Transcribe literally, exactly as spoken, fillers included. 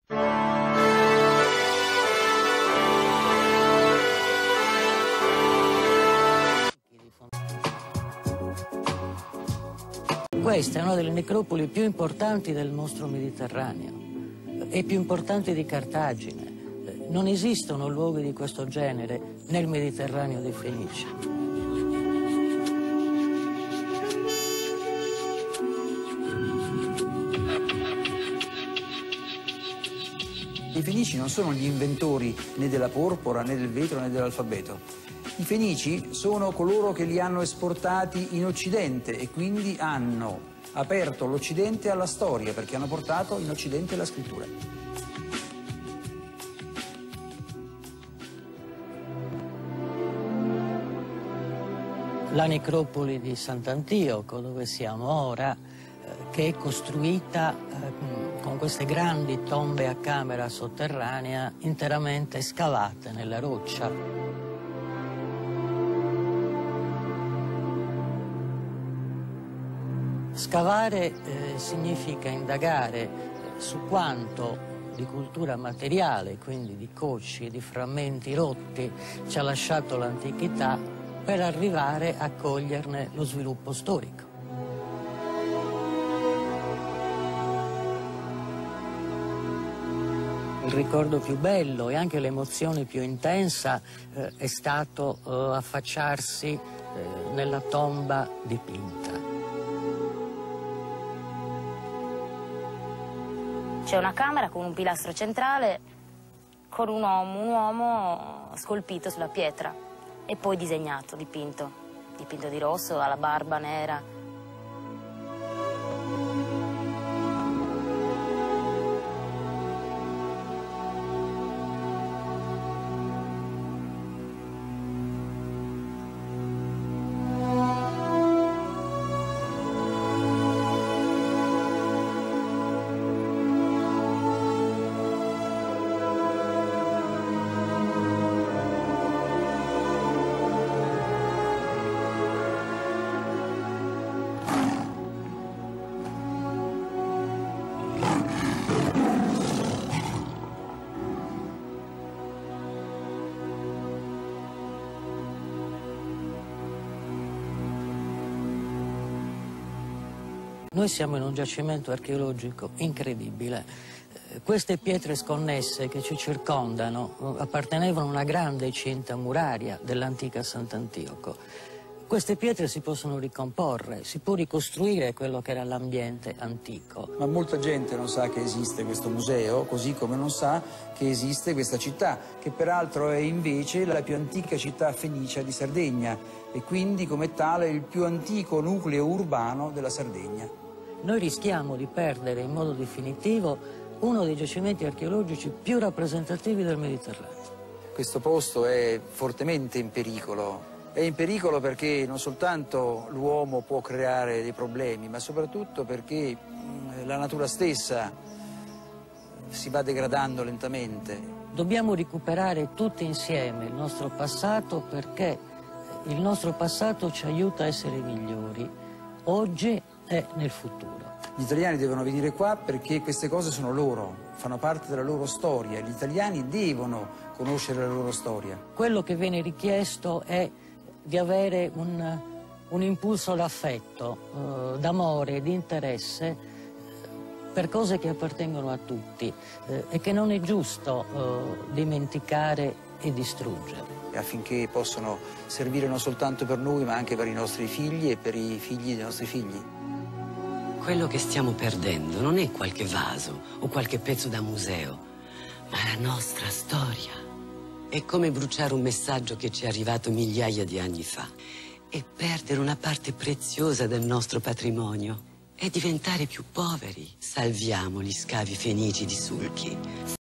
Questa è una delle necropoli più importanti del nostro Mediterraneo e più importanti di Cartagine. Non esistono luoghi di questo genere nel Mediterraneo dei Fenici. I Fenici non sono gli inventori né della porpora, né del vetro, né dell'alfabeto. I Fenici sono coloro che li hanno esportati in Occidente e quindi hanno aperto l'Occidente alla storia, perché hanno portato in Occidente la scrittura. La necropoli di Sant'Antioco, dove siamo ora, eh, che è costruita eh, con queste grandi tombe a camera sotterranea interamente scavate nella roccia. Scavare eh, significa indagare eh, su quanto di cultura materiale, quindi di cocci e di frammenti rotti, ci ha lasciato l'antichità per arrivare a coglierne lo sviluppo storico. Il ricordo più bello e anche l'emozione più intensa eh, è stato eh, affacciarsi eh, nella tomba dipinta. C'è una camera con un pilastro centrale con un uomo, un uomo scolpito sulla pietra e poi disegnato, dipinto, dipinto di rosso, ha la barba nera. Noi siamo in un giacimento archeologico incredibile. Eh, queste pietre sconnesse che ci circondano eh, appartenevano a una grande cinta muraria dell'antica Sant'Antioco. Queste pietre si possono ricomporre, si può ricostruire quello che era l'ambiente antico. Ma molta gente non sa che esiste questo museo, così come non sa che esiste questa città, che peraltro è invece la più antica città fenicia di Sardegna e quindi come tale il più antico nucleo urbano della Sardegna. Noi rischiamo di perdere in modo definitivo uno dei giacimenti archeologici più rappresentativi del Mediterraneo. Questo posto è fortemente in pericolo. È in pericolo perché non soltanto l'uomo può creare dei problemi, ma soprattutto perché la natura stessa si va degradando lentamente. Dobbiamo recuperare tutti insieme il nostro passato perché il nostro passato ci aiuta a essere migliori, oggi e nel futuro. Gli italiani devono venire qua perché queste cose sono loro, fanno parte della loro storia. Gli italiani devono conoscere la loro storia. Quello che viene richiesto è di avere un, un impulso d'affetto, eh, d'amore, di interesse eh, per cose che appartengono a tutti eh, e che non è giusto eh, dimenticare e distruggere. Affinché possano servire non soltanto per noi ma anche per i nostri figli e per i figli dei nostri figli. Quello che stiamo perdendo non è qualche vaso o qualche pezzo da museo, ma la nostra storia. È come bruciare un messaggio che ci è arrivato migliaia di anni fa e perdere una parte preziosa del nostro patrimonio e diventare più poveri. Salviamo gli scavi fenici di Sulchi.